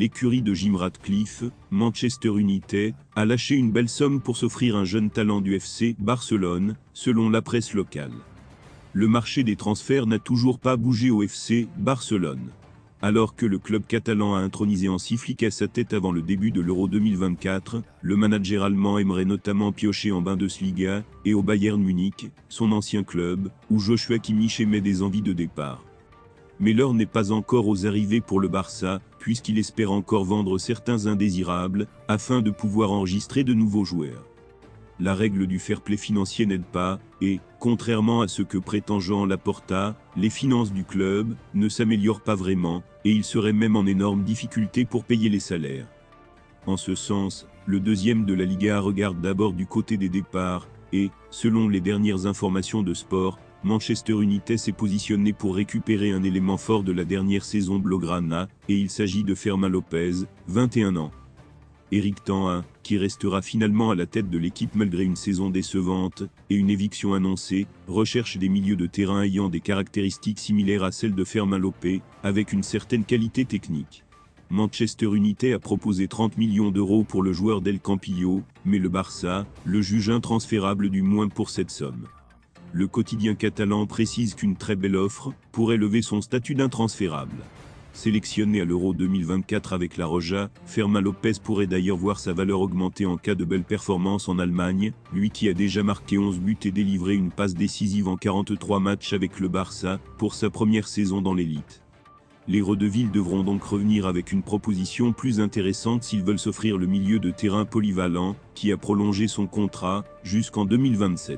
l'écurie de Jim Ratcliffe, Manchester United, a lâché une belle somme pour s'offrir un jeune talent du FC Barcelone, selon la presse locale. Le marché des transferts n'a toujours pas bougé au FC Barcelone. Alors que le club catalan a intronisé Hansi à sa tête avant le début de l'Euro 2024, le manager allemand aimerait notamment piocher en Bundesliga et au Bayern Munich, son ancien club, où Joshua Kimmich émet des envies de départ. Mais l'heure n'est pas encore aux arrivées pour le Barça, puisqu'il espère encore vendre certains indésirables, afin de pouvoir enregistrer de nouveaux joueurs. La règle du fair play financier n'aide pas, et, contrairement à ce que prétend Joan Laporta, les finances du club ne s'améliorent pas vraiment, et il serait même en énorme difficulté pour payer les salaires. En ce sens, le deuxième de la Liga regarde d'abord du côté des départs, et, selon les dernières informations de Sport, Manchester United s'est positionné pour récupérer un élément fort de la dernière saison blaugrana, et il s'agit de Fermin Lopez, 21 ans. Éric ten Hag, qui restera finalement à la tête de l'équipe malgré une saison décevante et une éviction annoncée, recherche des milieux de terrain ayant des caractéristiques similaires à celles de Fermin Lopez, avec une certaine qualité technique. Manchester United a proposé 30 millions d'euros pour le joueur d'El Campillo, mais le Barça le juge intransférable du moins pour cette somme. Le quotidien catalan précise qu'une très belle offre pourrait lever son statut d'intransférable. Sélectionné à l'Euro 2024 avec la Roja, Fermin Lopez pourrait d'ailleurs voir sa valeur augmenter en cas de belle performance en Allemagne, lui qui a déjà marqué 11 buts et délivré une passe décisive en 43 matchs avec le Barça, pour sa première saison dans l'élite. Les Redevils devront donc revenir avec une proposition plus intéressante s'ils veulent s'offrir le milieu de terrain polyvalent, qui a prolongé son contrat jusqu'en 2027.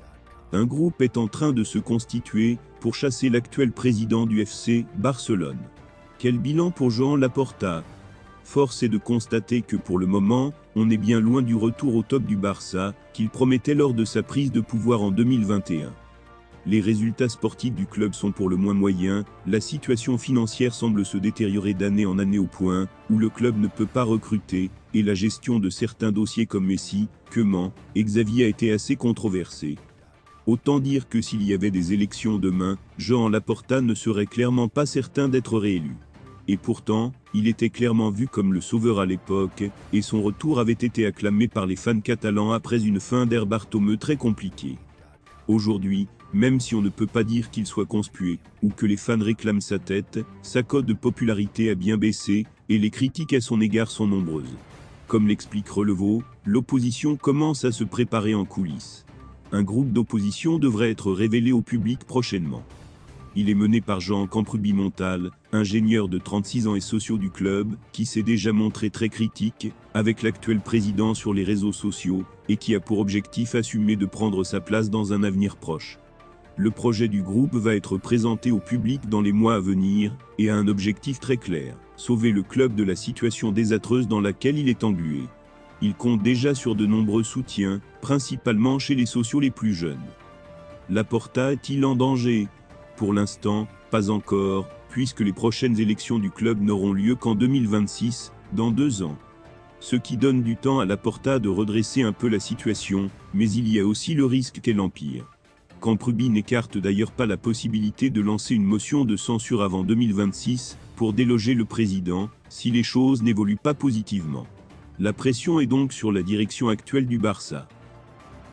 Un groupe est en train de se constituer pour chasser l'actuel président du FC Barcelone. Quel bilan pour Joan Laporta? Force est de constater que pour le moment, on est bien loin du retour au top du Barça, qu'il promettait lors de sa prise de pouvoir en 2021. Les résultats sportifs du club sont pour le moins moyens, la situation financière semble se détériorer d'année en année au point où le club ne peut pas recruter, et la gestion de certains dossiers comme Messi, Koeman et Xavi a été assez controversée. Autant dire que s'il y avait des élections demain, Joan Laporta ne serait clairement pas certain d'être réélu. Et pourtant, il était clairement vu comme le sauveur à l'époque, et son retour avait été acclamé par les fans catalans après une fin d'ère Bartomeu très compliquée. Aujourd'hui, même si on ne peut pas dire qu'il soit conspué, ou que les fans réclament sa tête, sa cote de popularité a bien baissé, et les critiques à son égard sont nombreuses. Comme l'explique Relevo, l'opposition commence à se préparer en coulisses. Un groupe d'opposition devrait être révélé au public prochainement. Il est mené par Jean Camprubi-Montal, ingénieur de 36 ans et socio du club, qui s'est déjà montré très critique avec l'actuel président sur les réseaux sociaux, et qui a pour objectif assumé de prendre sa place dans un avenir proche. Le projet du groupe va être présenté au public dans les mois à venir, et a un objectif très clair, sauver le club de la situation désastreuse dans laquelle il est englué. Il compte déjà sur de nombreux soutiens, principalement chez les socios les plus jeunes. Laporta est-il en danger? Pour l'instant, pas encore, puisque les prochaines élections du club n'auront lieu qu'en 2026, dans 2 ans. Ce qui donne du temps à Laporta de redresser un peu la situation, mais il y a aussi le risque qu'elle empire. Camprubi n'écarte d'ailleurs pas la possibilité de lancer une motion de censure avant 2026, pour déloger le président, si les choses n'évoluent pas positivement. La pression est donc sur la direction actuelle du Barça.